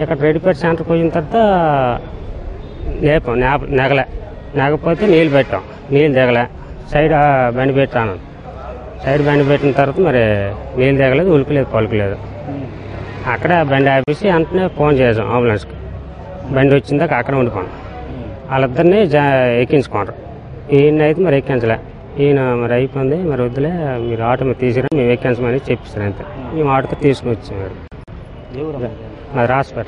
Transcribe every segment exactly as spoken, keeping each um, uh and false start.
ఇక్కడ రెడ్డిపేట సెంటర్కి వచ్చిన తర్వాత లేపాం నేప నెగలే నెగపోతే నీళ్ళు పెట్టాం నీళ్ళు దిగలే సైడ్ బండి పెట్టాను సైడ్ బండి పెట్టిన తర్వాత మరి నీళ్ళు దిగలేదు ఉలికలేదు పలుకులేదు అక్కడ బండి ఆపేసి వెంటనే ఫోన్ చేసాం అంబులెన్స్కి బండి వచ్చిందాక అక్కడ ఉండిపోయాం వాళ్ళిద్దరిని జా ఎక్కించుకోండి ఈయన అయితే మరి ఎక్కించలే ఈయన మరి అయిపోయింది మరి వద్దులే మీరు ఆటో మీద తీసిరా మేము ఎక్కించమని చెప్పిస్తారు అంతే మేము ఆటోకి తీసుకుని వచ్చాం మరి రాసిపెట్ట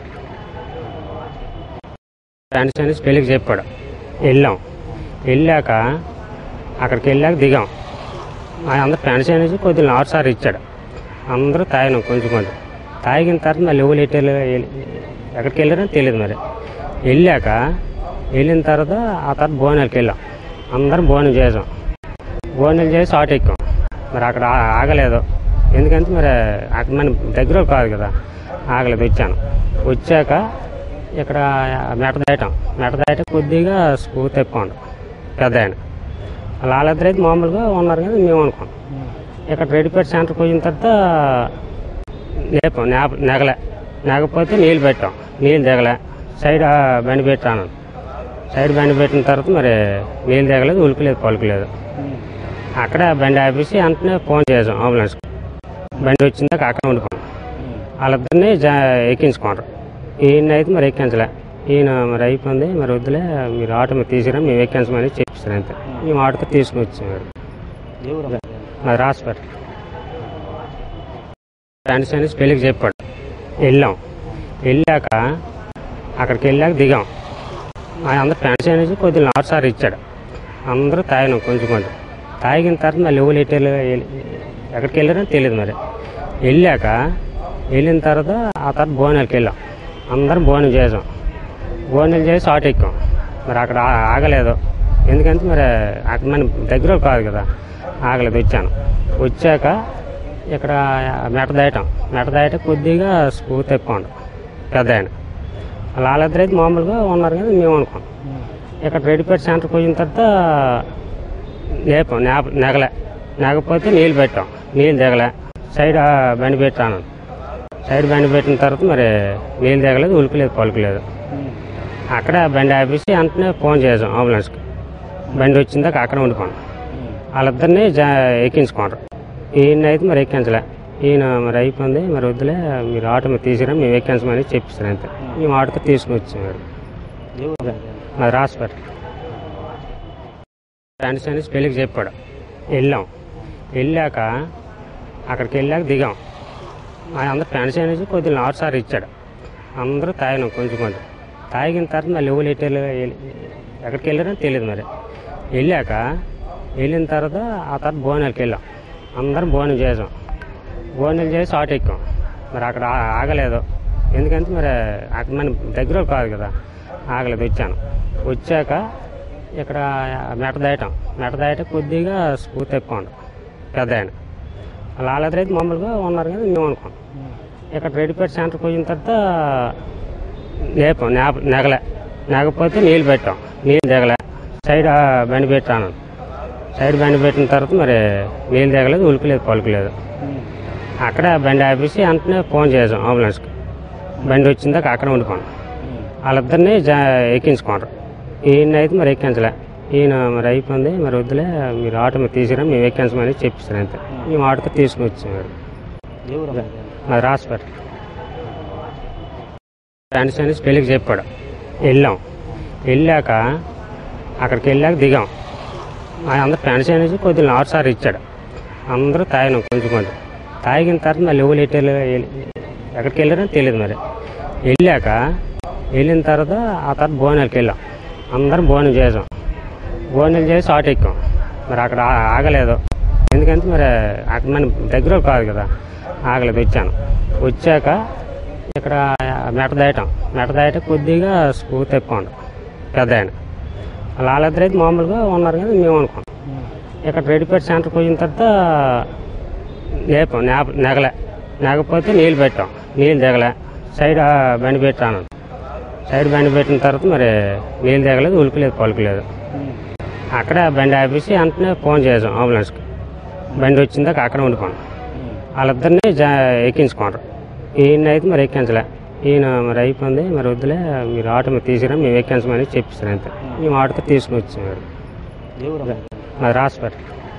ఫ్రెండ్స్ అనేసి పెళ్ళికి చెప్పాడు వెళ్ళాం వెళ్ళాక అక్కడికి వెళ్ళాక దిగాం అందరు ఫ్రెండ్స్ అనేసి కొద్దిగా నాలుగు సార్లు ఇచ్చాడు అందరూ తాగినాం కొంచెం కొంచెం తాగిన తర్వాత మళ్ళీ ఎవరు ఎటు ఎక్కడికి వెళ్ళారని తెలియదు మరి వెళ్ళాక వెళ్ళిన తర్వాత ఆ తర్వాత భోజనాలకి వెళ్ళాం అందరం భోజనం చేసాం భోజనం చేసి ఆటో ఎక్కాం మరి అక్కడ ఆగలేదు ఎందుకంటే మరి అక్కడ మన దగ్గర కాదు కదా ఆగలేదు వచ్చాను వచ్చాక ఇక్కడ మెట దాయటం మెట దాయట కొద్దిగా స్కూ తెప్పుకోండి పెద్ద ఆయన వాళ్ళిద్దరు అయితే మామూలుగా ఉన్నారు కదా మేము అనుకోండి ఇక్కడ రెడ్డిపేట సెంటర్కి వచ్చిన తర్వాత లేపాం నేప నెగలే నెగపోతే నీళ్ళు పెట్టాం నీళ్ళు దిగలే సైడ్ బండి పెట్టాను సైడ్ బండి పెట్టిన తర్వాత మరి నీళ్ళు దిగలేదు ఉలికలేదు పలుకులేదు అక్కడ బండి ఆపేసి వెంటనే ఫోన్ చేసాం అంబులెన్స్కి బండి వచ్చిందాక అక్కడ ఉండిపోయాం వాళ్ళిద్దరిని జా ఎక్కించుకోండి ఈయన అయితే మరి ఎక్కించలే ఈయన మరి అయిపోయింది మరి వద్దులే మీరు ఆటో మీద తీసిరా మేము ఎక్కించమని చెప్పిస్తారు అంతే మేము ఆటోకి తీసుకుని వచ్చాం మరి రాసిపెట్ట ఫ్రెండ్స్ అనేసి పెళ్ళికి చెప్పాడు వెళ్ళాం వెళ్ళాక అక్కడికి వెళ్ళాక దిగాం అందరు ఫ్రెండ్స్ అనేసి కొద్దిగా నాలుగు సార్లు ఇచ్చాడు అందరూ తాగినాం కొంచెం కొంచెం తాగిన తర్వాత మళ్ళీ ఎవరు ఎటు ఎక్కడికి వెళ్ళారని తెలియదు మరి వెళ్ళాక వెళ్ళిన తర్వాత ఆ తర్వాత భోజనాలకి వెళ్ళాం అందరం భోజనం చేసాం భోజనం చేసి ఆటో ఎక్కాం మరి అక్కడ ఆగలేదు ఎందుకంటే మరి అక్కడ మన దగ్గర కాదు కదా ఆగలేదు వచ్చాను వచ్చాక ఇక్కడ మెట దాయటం మెట దాయట కొద్దిగా స్కూ తెప్పుకోండి పెద్ద ఆయన వాళ్ళిద్దరు అయితే మామూలుగా ఉన్నారు కదా మేము అనుకోండి ఇక్కడ రెడ్డిపేట సెంటర్కి వచ్చిన తర్వాత లేపాం నేప నెగలే నెగపోతే నీళ్ళు పెట్టాం నీళ్ళు దిగలే సైడ్ బండి పెట్టాను సైడ్ బండి పెట్టిన తర్వాత మరి నీళ్ళు దిగలేదు ఉలికలేదు పలుకులేదు అక్కడ బండి ఆపేసి వెంటనే ఫోన్ చేసాం అంబులెన్స్కి బండి వచ్చిందాక అక్కడ ఉండిపోయాం వాళ్ళిద్దరిని జా ఎక్కించుకోండి ఈయన అయితే మరి ఎక్కించలే ఈయన మరి అయిపోయింది మరి వద్దులే మీరు ఆటో మీద తీసిరా మేము ఎక్కించమని చెప్పిస్తారు అంతే మేము ఆటోకి తీసుకుని వచ్చాం మరి రాసిపెట్ట ఫ్రెండ్స్ అనేసి పెళ్ళికి చెప్పాడు వెళ్ళాం వెళ్ళాక అక్కడికి వెళ్ళాక దిగాం అందరు ఫ్రెండ్స్ అనేసి కొద్దిగా నాలుగు సార్లు ఇచ్చాడు అందరూ తాగినాం కొంచెం కొంచెం తాగిన తర్వాత మళ్ళీ ఎవరు ఎటు ఎక్కడికి వెళ్ళారని తెలియదు మరి వెళ్ళాక వెళ్ళిన తర్వాత ఆ తర్వాత భోజనాలకి వెళ్ళాం అందరం భోజనం చేసాం భోజనం చేసి ఆటో ఎక్కాం మరి అక్కడ ఆగలేదు ఎందుకంటే మరి అక్కడ మన దగ్గర కాదు కదా ఆగలేదు వచ్చాను వచ్చాక ఇక్కడ మెట దాయటం మెట దాయట కొద్దిగా స్కూ తెప్పుకోండి పెద్ద ఆయన వాళ్ళిద్దరు అయితే మామూలుగా ఉన్నారు కదా మేము అనుకోండి ఇక్కడ రెడ్డిపేట సెంటర్కి వచ్చిన తర్వాత లేపాం నేప నెగలే నెగపోతే నీళ్ళు పెట్టాం నీళ్ళు దిగలే సైడ్ బండి పెట్టాను సైడ్ బండి పెట్టిన తర్వాత మరి నీళ్ళు దిగలేదు ఉలికలేదు పలుకులేదు అక్కడ బండి ఆపేసి వెంటనే ఫోన్ చేసాం అంబులెన్స్కి బండి వచ్చిందాక అక్కడ ఉండిపోయాం వాళ్ళిద్దరిని జా ఎక్కించుకోండి ఈయన అయితే మరి ఎక్కించలే ఈయన మరి అయిపోయింది మరి వద్దులే మీరు ఆటో మీద తీసిరా మేము ఎక్కించమని చెప్పిస్తారు అంతే మేము ఆటోకి తీసుకుని వచ్చాం మరి రాసిపెట్ట ఫ్రెండ్స్ అనేసి పెళ్ళికి చెప్పాడు వెళ్ళాం వెళ్ళాక అక్కడికి వెళ్ళాక దిగాం అందరు ఫ్రెండ్స్ అనేసి కొద్దిగా నాలుగు సార్లు ఇచ్చాడు అందరూ తాగినాం కొంచెం కొంచెం తాగిన తర్వాత మళ్ళీ ఎవరు ఎటు ఎక్కడికి వెళ్ళారని తెలియదు మరి వెళ్ళాక వెళ్ళిన తర్వాత ఆ తర్వాత భోజనాలకి వెళ్ళాం అందరం భోజనం చేసాం భోజనం చేసి ఆటో ఎక్కాం మరి అక్కడ ఆగలేదు ఎందుకంటే మరి అక్కడ మన దగ్గర కాదు కదా ఆగలేదు వచ్చాను వచ్చాక ఇక్కడ మెట దాయటం మెట దాయట కొద్దిగా స్కూ తెప్పుకోండి పెద్ద ఆయన వాళ్ళిద్దరు అయితే మామూలుగా ఉన్నారు కదా మేము అనుకోండి ఇక్కడ రెడ్డిపేట సెంటర్కి వచ్చిన తర్వాత లేపాం నేప నెగలే నెగపోతే నీళ్ళు పెట్టాం నీళ్ళు దిగలే సైడ్ బండి పెట్టాను సైడ్ బండి పెట్టిన తర్వాత మరి నీళ్ళు దిగలేదు ఉలికలేదు పలుకులేదు అక్కడ బండి ఆపేసి వెంటనే ఫోన్ చేసాం అంబులెన్స్కి బండి వచ్చిందాక అక్కడ ఉండిపోయాం వాళ్ళిద్దరిని జా ఎక్కించుకోండి ఈయన అయితే మరి ఎక్కించలే ఈయన మరి అయిపోయింది మరి వద్దులే మీరు ఆటో మీద తీసుకురా మేము ఎక్కించమని చెప్పేసారు అంతే. మేము ఆటోతో తీసుకుని వచ్చాము. మరి రాసిపెట్ట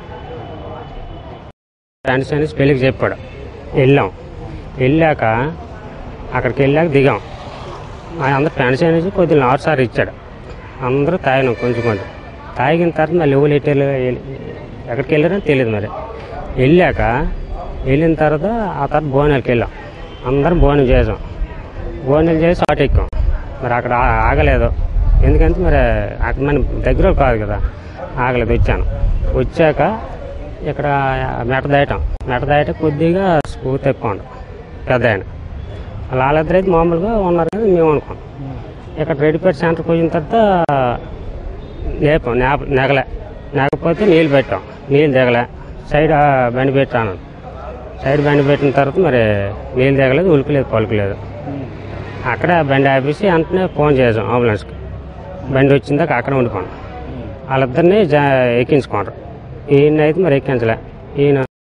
ఫ్రెండ్స్ అనేసి పెళ్ళికి చెప్పాడు. వెళ్ళాం. వెళ్ళాక అక్కడికి వెళ్ళాక దిగాం. అందరు ఫ్రెండ్స్ అనేసి కొద్దిగా నాలుగు సార్లు ఇచ్చాడు. అందరూ తాగినాం కొంచెం కొంచెం. తాగిన తర్వాత మళ్ళీ ఎవరు ఎట్టు ఎక్కడికి వెళ్ళారని తెలియదు. మరి వెళ్ళాక వెళ్ళిన తర్వాత ఆ తర్వాత భోజనాలకి వెళ్ళాం. అందరం భోజనం చేసాం. భోజనం చేసి ఆటో ఎక్కాం. మరి అక్కడ ఆగలేదు. ఎందుకంటే మరి అక్కడ మన దగ్గర కాదు కదా, ఆగలేదు. వచ్చాను. వచ్చాక ఇక్కడ మెట దాయటం మెట దాయటం కొద్దిగా స్ఫూర్తి ఎక్కువ ఉండు పెద్ద ఆయన. వాళ్ళిద్దరు అయితే మామూలుగా ఉన్నారు కదా మేము అనుకోం. ఇక్కడ రెడ్డిపేట సెంటర్కి వచ్చిన తర్వాత లేపాం. నేప నెగలే నెగకపోతే నీళ్ళు పెట్టాం. నీళ్ళు దిగలే. సైడ్ బండి పెట్టాను. సైడ్ బండి పెట్టిన తర్వాత మరి నీళ్ళు దిగలేదు, ఉలికలేదు, పలుకులేదు. అక్కడ బండి ఆపేసి వెంటనే ఫోన్ చేసాం అంబులెన్స్కి. బండి వచ్చిందాక అక్కడ ఉండిపోయాం. వాళ్ళిద్దరిని జా ఎక్కించుకోండి. ఈయన అయితే మరి ఎక్కించలే. ఈయన